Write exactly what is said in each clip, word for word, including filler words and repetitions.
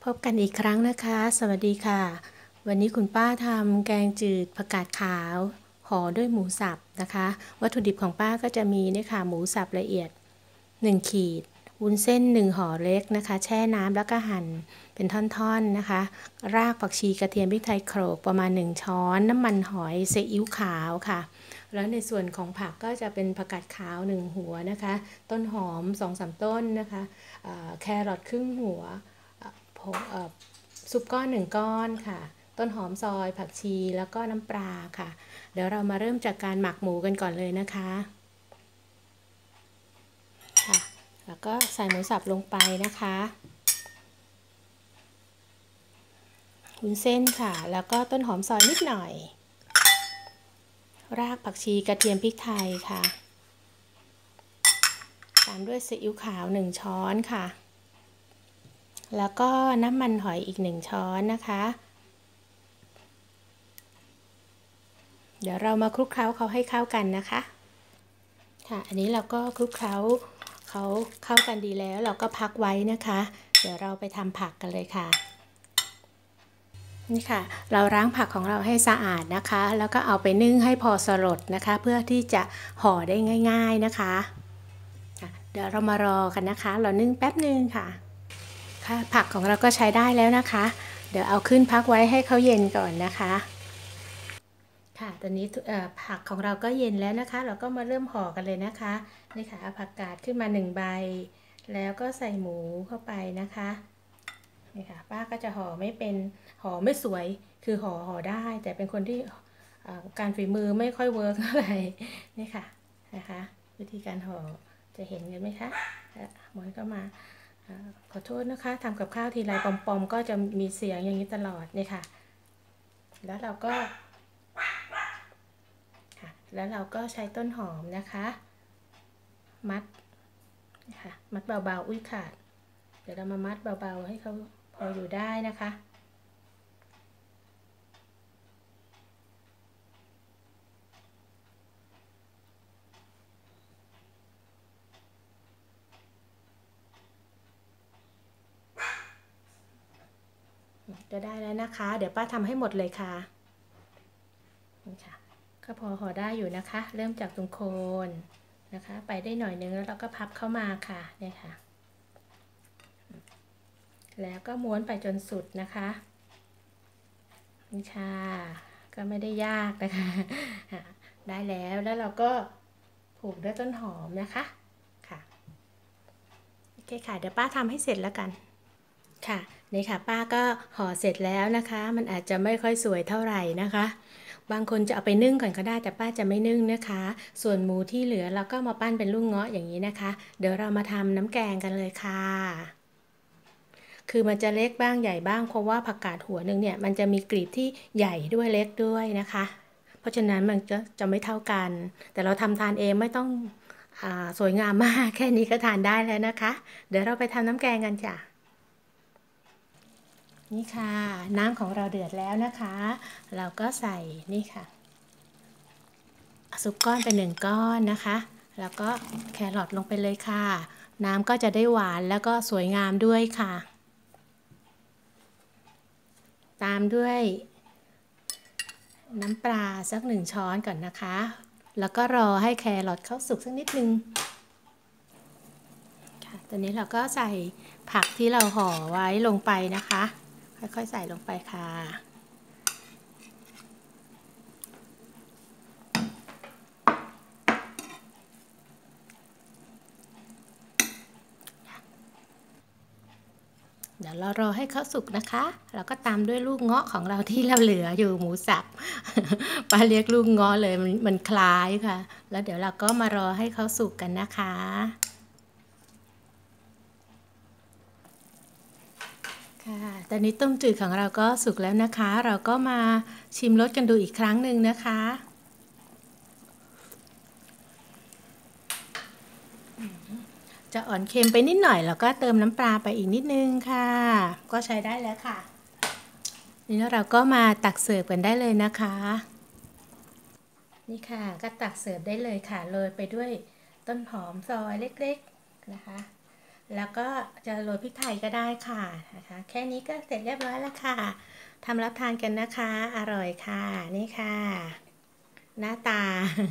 พบกันอีกครั้งนะคะสวัสดีค่ะวันนี้คุณป้าทำแกงจืดผักกาดขาวห่อด้วยหมูสับนะคะวัตถุดิบของป้าก็จะมีเนี่ยค่ะหมูสับละเอียดหนึ่งขีดวุ้นเส้นหนึ่งห่อเล็กนะคะแช่น้ำแล้วก็หั่นเป็นท่อนๆนะคะรากผักชีกระเทียมพริกไทยโขลกประมาณหนึ่งช้อนน้ำมันหอยซีอิ๊วขาวค่ะแล้วในส่วนของผักก็จะเป็นผักกาดขาวหนึ่งหัวนะคะต้นหอม สองสาม ต้นนะคะแครอทครึ่งหัวซุปก้อนหนึ่งก้อนค่ะต้นหอมซอยผักชีแล้วก็น้ำปลาค่ะเดี๋ยวเรามาเริ่มจากการหมักหมูกันก่อนเลยนะคะค่ะแล้วก็ใส่หมูสับลงไปนะคะวุ้นเส้นค่ะแล้วก็ต้นหอมซอยนิดหน่อยรากผักชีกระเทียมพริกไทยค่ะตามด้วยซีอิ๊วขาวหนึ่งช้อนค่ะแล้วก็น้ำมันหอยอีกหนึ่งช้อนนะคะเดี๋ยวเรามาคลุกเคล้าเขาให้เข้ากันนะคะค่ะอันนี้เราก็คลุกเคล้าเขาเข้ากันดีแล้วเราก็พักไว้นะคะเดี๋ยวเราไปทำผักกันเลยค่ะนี่ค่ะเราล้างผักของเราให้สะอาดนะคะแล้วก็เอาไปนึ่งให้พอสลดนะคะเพื่อที่จะห่อได้ง่ายๆนะคะเดี๋ยวเรามารอกันนะคะเรานึ่งแป๊บนึงค่ะค่ะผักของเราก็ใช้ได้แล้วนะคะเดี๋ยวเอาขึ้นพักไว้ให้เขาเย็นก่อนนะคะค่ะตอนนี้ผักของเราก็เย็นแล้วนะคะเราก็มาเริ่มห่อกันเลยนะคะนี่ค่ะเอาผักกาดขึ้นมาหนึ่งใบแล้วก็ใส่หมูเข้าไปนะคะนี่ค่ะป้าก็จะห่อไม่เป็นห่อไม่สวยคือห่อห่อได้แต่เป็นคนที่การฝีมือไม่ค่อยเวิร์กเท่าไหร่นี่ค่ะนะคะวิธีการห่อจะเห็นกันไหมคะหมอนก็มาขอโทษนะคะทำกับข้าวทีไรปอมๆก็จะมีเสียงอย่างนี้ตลอดนี่ค่ะแล้วเราก็ค่ะแล้วเราก็ใช้ต้นหอมนะคะมัดค่ะมัดเบาๆอุ้ยขาดเดี๋ยวเรามามัดเบาๆให้เขาพออยู่ได้นะคะจะได้แล้วนะคะเดี๋ยวป้าทำให้หมดเลยค่ะนี่ค่ะก็พอห่อได้อยู่นะคะเริ่มจากตรงโคนนะคะไปได้หน่อยนึงแล้วเราก็พับเข้ามาค่ะเนี่ยค่ะแล้วก็ม้วนไปจนสุดนะคะนี่ค่ะก็ไม่ได้ยากนะคะได้แล้วแล้วเราก็ผูกด้วยต้นหอมนะคะค่ะโอเคค่ะเดี๋ยวป้าทำให้เสร็จแล้วกันค่ะนี่ค่ะป้าก็ห่อเสร็จแล้วนะคะมันอาจจะไม่ค่อยสวยเท่าไหร่นะคะบางคนจะเอาไปนึ่งก่อนก็ได้แต่ป้าจะไม่นึ่งนะคะส่วนหมูที่เหลือเราก็มาปั้นเป็นลูกเงาะอย่างนี้นะคะเดี๋ยวเรามาทำน้ำแกงกันเลยค่ะคือมันจะเล็กบ้างใหญ่บ้างเพราะว่าผักกาดหัวหนึ่งเนี่ยมันจะมีกลีบที่ใหญ่ด้วยเล็กด้วยนะคะเพราะฉะนั้นมันจะจะไม่เท่ากันแต่เราทำทานเองไม่ต้องอ่าสวยงามมากแค่นี้ก็ทานได้แล้วนะคะเดี๋ยวเราไปทำน้ำแกงกันจ้ะนี่ค่ะน้ำของเราเดือดแล้วนะคะเราก็ใส่นี่ค่ะซุปก้อนไปหนึ่งก้อนนะคะแล้วก็แครอทลงไปเลยค่ะน้ำก็จะได้หวานแล้วก็สวยงามด้วยค่ะตามด้วยน้ำปลาสักหนึ่งช้อนก่อนนะคะแล้วก็รอให้แครอทเข้าสุกสักนิดนึงค่ะตอนนี้เราก็ใส่ผักที่เราห่อไว้ลงไปนะคะค่อยๆใส่ลงไปค่ะเดี๋ยวเรารอให้เขาสุกนะคะเราก็ตามด้วยลูกเงาะของเราที่เราเหลืออยู่หมูสับป้าเรียกลูกเงาะเลยมันมันคล้ายค่ะแล้วเดี๋ยวเราก็มารอให้เขาสุกกันนะคะค่ะตอนนี้ต้มจืดของเราก็สุกแล้วนะคะเราก็มาชิมรสกันดูอีกครั้งหนึ่งนะคะจะอ่อนเค็มไปนิดหน่อยแล้วก็เติมน้ำปลาไปอีกนิดนึงค่ะก็ใช้ได้แล้วค่ะนี่เราก็มาตักเสิร์ฟกันได้เลยนะคะนี่ค่ะก็ตักเสิร์ฟได้เลยค่ะโรยไปด้วยต้นหอมซอยเล็กๆนะคะแล้วก็จะโรยพริกไทยก็ได้ค่ะนะคะแค่นี้ก็เสร็จเรียบร้อยแล้วค่ะทำรับทานกันนะคะอร่อยค่ะนี่ค่ะหน้าตา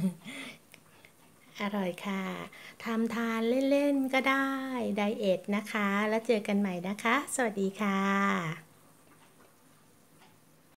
อร่อยค่ะทำทานเล่นๆก็ได้ไดเอทนะคะแล้วเจอกันใหม่นะคะสวัสดีค่ะ